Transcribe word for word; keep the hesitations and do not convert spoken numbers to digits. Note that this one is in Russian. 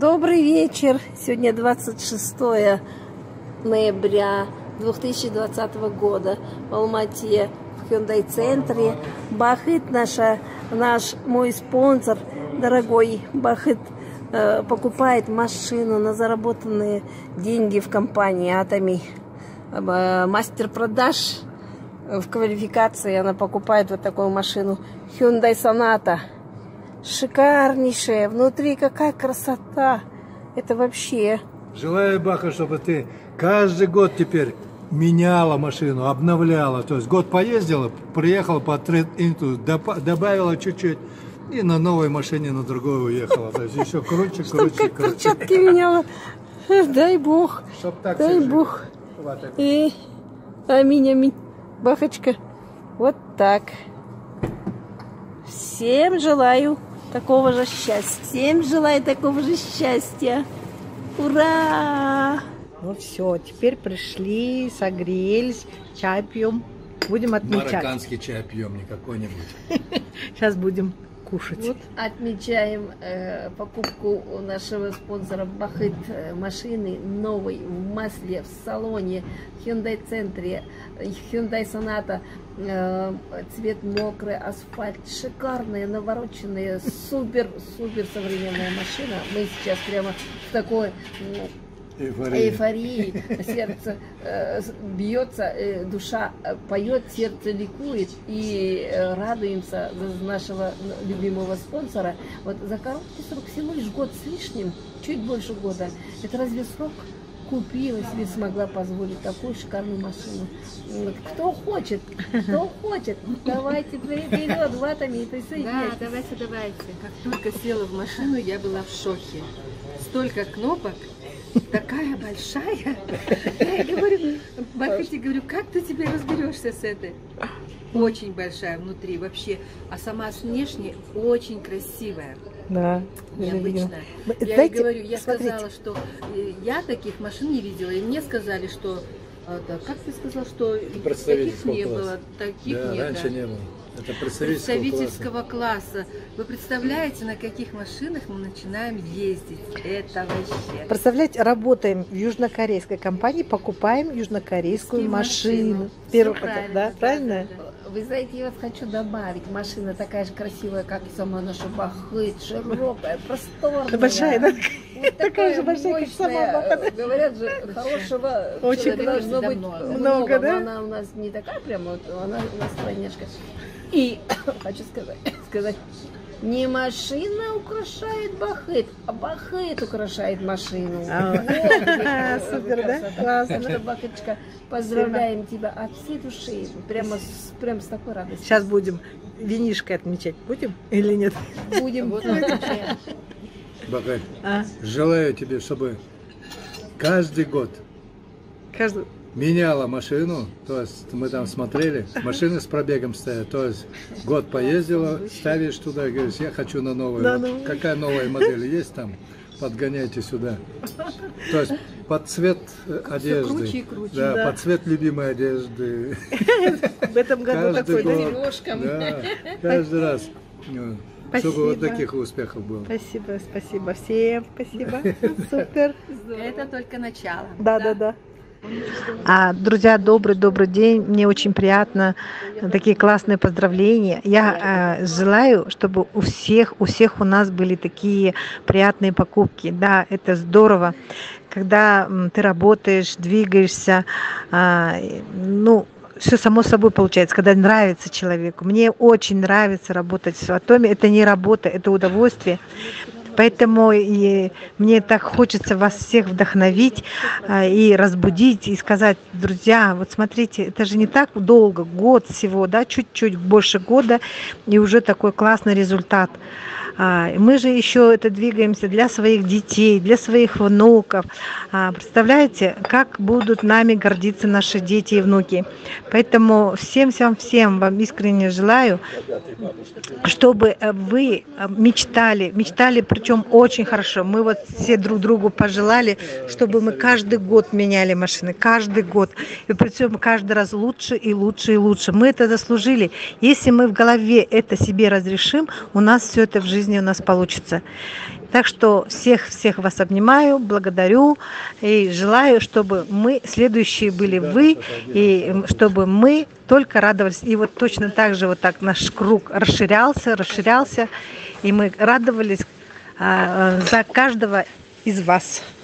Добрый вечер! Сегодня двадцать шестое ноября две тысячи двадцатого года в Алмате, в Hyundai центре. Бахыт, наша, наш мой спонсор, дорогой Бахыт, э, покупает машину на заработанные деньги в компании Атоми. Э, мастер продаж в квалификации, она покупает вот такую машину Hyundai Sonata. Шикарнейшая. Внутри какая красота. Это вообще... Желаю, Баха, чтобы ты каждый год теперь меняла машину, обновляла. То есть год поездила, приехала по трейд-инту, добавила чуть-чуть и на новой машине на другую уехала. То есть еще круче, круче, как круче. перчатки меняла. Дай Бог. Дай Бог. И аминь, аминь. Бахочка. Вот так. Всем желаю такого же счастья. Всем желаю такого же счастья. Ура! Ну все, теперь пришли, согрелись, чай пьем. Будем отмечать. Марокканский чай пьем, не какой-нибудь. Сейчас будем кушать. Вот отмечаем э, покупку у нашего спонсора Бахыт э, машины новой в масле в салоне в Hyundai центре. Hyundai Sonata, э, цвет мокрый, асфальт, шикарная, навороченная, супер, супер современная машина. Мы сейчас прямо в такой эйфории, эйфории. Сердце э, бьется, э, душа поет, сердце ликует, и э, радуемся за нашего любимого спонсора. Вот за короткий срок, всего лишь год с лишним, чуть больше года. Это разве срок? Купила себе, смогла позволить такую шикарную машину. Кто хочет, кто хочет, давайте вперед в Атоми и присоединяйтесь. Да, давайте, давайте. Как только села в машину, я была в шоке. Столько кнопок, такая большая. Я говорю, Бахыте, говорю, как ты теперь разберешься с этой? Очень большая внутри вообще, а сама внешне очень красивая. Да, необычная. Я знаете, говорю, я смотрите. сказала, что я таких машин не видела, и мне сказали, что, да, как ты сказал, что таких не было, таких да, нет. Раньше да. не было. Это представительского, представительского класса. класса. Вы представляете, на каких машинах мы начинаем ездить? Это вообще. Представляете, работаем в южнокорейской компании, покупаем южнокорейскую машину. машину. Первый Все хотят, правильно, да, да, правильно? да, да. Вы знаете, я вот хочу добавить, машина такая же красивая, как и сама наша Бахыт, широкая, просторная. Большая, да? Вот Такая же большая, как сама Бахыт. Говорят же, хорошего Очень человека должно быть много. много, Много, да? но она у нас не такая прямо, вот, она у нас стройняшка. И хочу сказать, сказать, не машина украшает Бахыт, а Бахыт украшает машину. Супер, да? Классно. Так что, Бахыточка, поздравляем тебя от всей души, прямо с, прямо с такой радостью. Сейчас будем винишкой отмечать. Будем или нет? Будем. Вот отмечаем. Бахыт, А? желаю тебе, чтобы каждый год Каждый... меняла машину, то есть мы там смотрели, машины с пробегом стоят, то есть год поездила, ставишь туда, говоришь, я хочу на новую. Да, Вот ну. какая новая модель есть там, подгоняйте сюда. То есть под цвет одежды, круче и круче, да, да. под цвет любимой одежды. В этом году Каждый такой, да? год, Немножко. да, каждый раз. Ну, Спасибо. чтобы вот таких успехов было. Спасибо, спасибо всем, спасибо. Супер. Это только начало. Да, да, да. А, друзья, добрый-добрый день. Мне очень приятно. Такие классные поздравления. Я э, желаю, чтобы у всех, у всех у нас были такие приятные покупки. Да, это здорово. Когда м, ты работаешь, двигаешься, э, ну, все само собой получается, когда нравится человеку. Мне очень нравится работать в Атоме. Это не работа, это удовольствие. Поэтому и мне так хочется вас всех вдохновить а, и разбудить, и сказать, друзья, вот смотрите, это же не так долго, год всего, да, чуть-чуть больше года, и уже такой классный результат. А, мы же еще это двигаемся для своих детей, для своих внуков. А, представляете, как будут нами гордиться наши дети и внуки. Поэтому всем-всем-всем вам искренне желаю, чтобы вы мечтали, мечтали, причем очень хорошо. Мы вот все друг другу пожелали, чтобы мы каждый год меняли машины, каждый год. И причем каждый раз лучше и лучше и лучше. Мы это заслужили. Если мы в голове это себе разрешим, у нас все это в жизни у нас получится. Так что всех-всех вас обнимаю, благодарю и желаю, чтобы мы, следующие были вы, и чтобы мы только радовались. И вот точно так же вот так наш круг расширялся, расширялся, и мы радовались а, за каждого из вас.